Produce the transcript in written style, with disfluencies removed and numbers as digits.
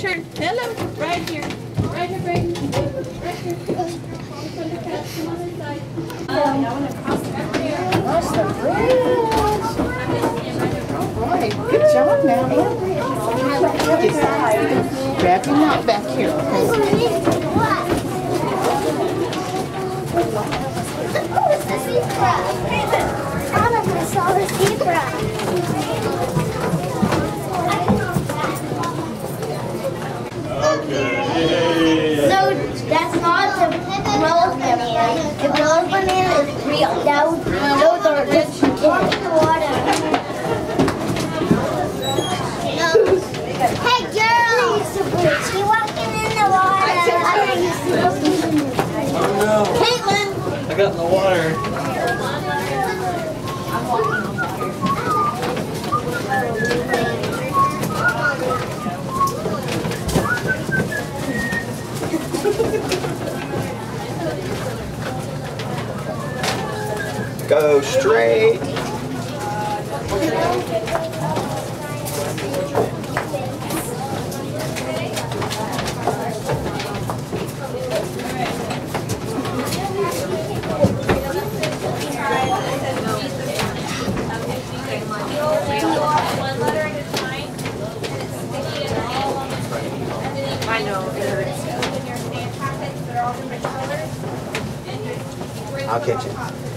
turn. Hello. Right here. Right here, Brayden. Right here. Come on this side. I want to cross the bridge. Cross the bridge. All right. Good job now. Grab your knot back here. Oh, it's the zebra. Anna, I saw the zebra. No, that's not the rose banana. The rose banana is real. Those are just in the water. No. Hey, girl! She walking in the water. Oh no! Caitlin! I got in the water. Go straight. I know, it hurts. I'll catch it.